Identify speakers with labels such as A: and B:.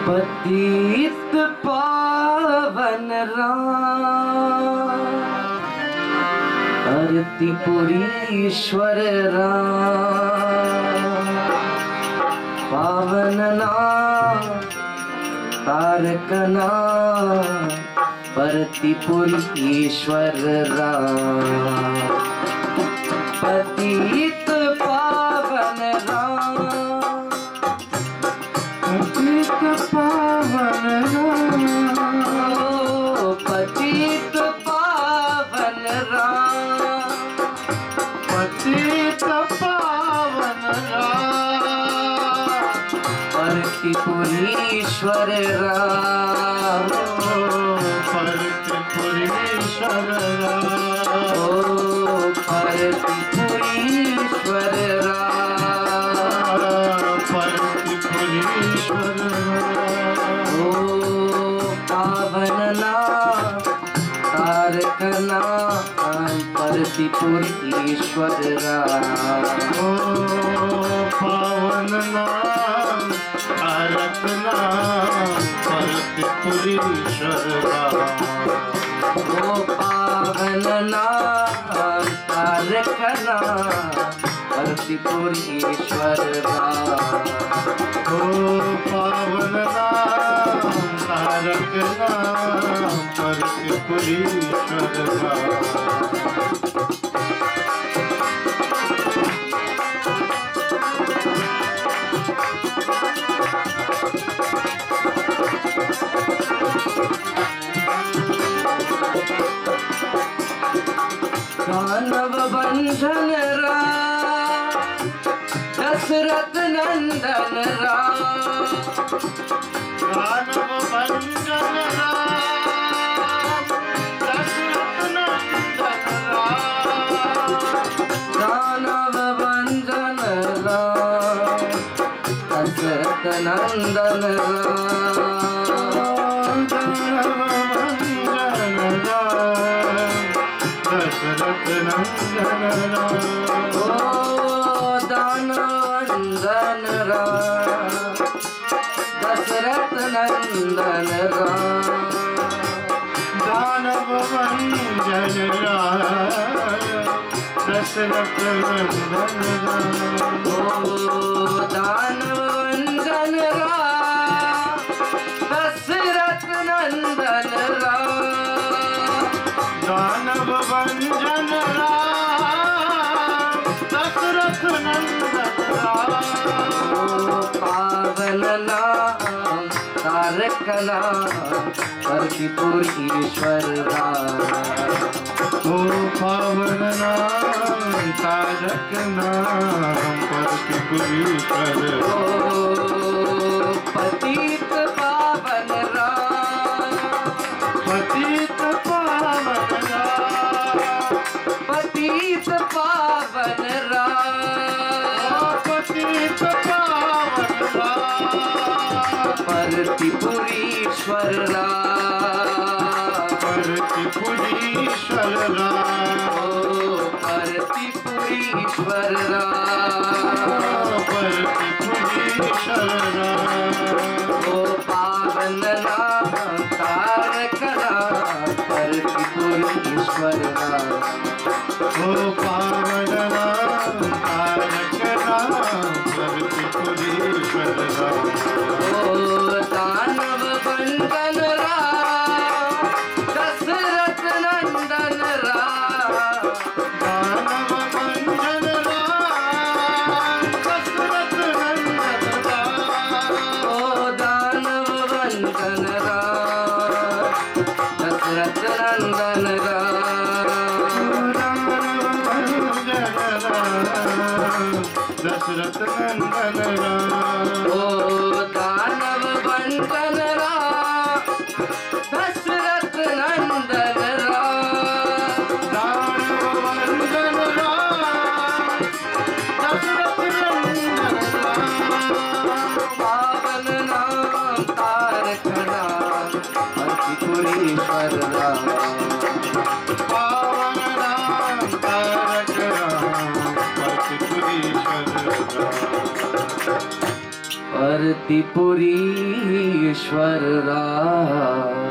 A: पतित पावन राम, धरतीपुरीश्वर राम, पावन नाम तारक नाम, धरतीपुरीश्वर राम, पतित पावन राम, पतित पावन राम, पतित पावन राम, पतित पावन राम, धरतीपुरीश्वर राम, धरतीपुरीश्वर राम, धरतीपुरीश्वर राम, धरतीपुरीश्वर राम, ओ पावन नाम तारक नाम, धरतीपुरीश्वर राम, ओ पावन नाम तारक नाम, धरतीपुरीश्वर राम, ओ पावन नाम तारक नाम, धरतीपुरीश्वर राम, ओ पावन नाम तारक नाम, धरतीपुरीश्वर राम। दानव बंधन राम, दशरथ नंदन राम, दानव बंधन राम, दशरथ नंदन राम, दानव बंधन राम, दशरथ नंदन राम, दानव बंधन राम, दशरथ नंदन राम, ओ दानवंदन राम, दशरथ नंदन राम, दानव वंदन राम, दशरथ नंदन राम, ओ दानवंदन राम, दशरथ नंदन राम, दानव वंदन राम, दशरथ नंदन राम, ओ पावन नाम तारक नाम, धरतीपुरीश्वर राम, ओ पावन नाम तारक नाम, धरतीपुरीश्वर, ओ पतित पावन राम, पतित पावन राम, पतित पावन राम, पतित पावन राम, धरतीपुरीश्वर राम, धरतीपुरीश्वर राम, ओ धरतीपुरीश्वर राम, धरतीपुरीश्वर राम, ओ पावन नाम तारक नाम, धरतीपुरीश्वर राम, ओ पावन नाम तारक नाम, धरतीपुरीश्वर राम, ओ दानव बंधन राम, दशरथ नंदन राम, दानव बंधन राम, दशरथ नंदन राम, ओ दानव बंधन राम, दशरथ नंदन राम, दशरथ नंदन राम, ओ दानव बंधन राम, दशरथ नंदन राम, दानव बंधन राम, दशरथ नंदन राम, पावन नाम तारक नाम, धरतीपुरीश्वर राम, पावन नाम तारक नाम, धरतीपुरीश्वर राम, परतिपुरीश्वर राम।